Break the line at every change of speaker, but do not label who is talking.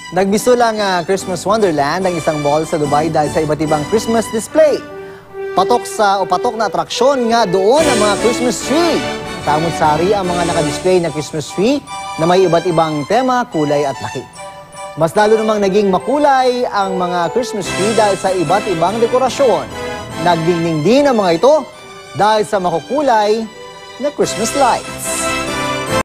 Nagbisto lang Christmas Wonderland ang isang mall sa Dubai dahil sa iba't ibang Christmas display. Patok na atraksyon nga doon ang mga Christmas tree. Samot-sari ang mga naka-display na Christmas tree na may iba't ibang tema, kulay at laki. Mas lalo namang naging makulay ang mga Christmas tree dahil sa iba't ibang dekorasyon. Nagdingning din ang mga ito dahil sa makukulay na Christmas light.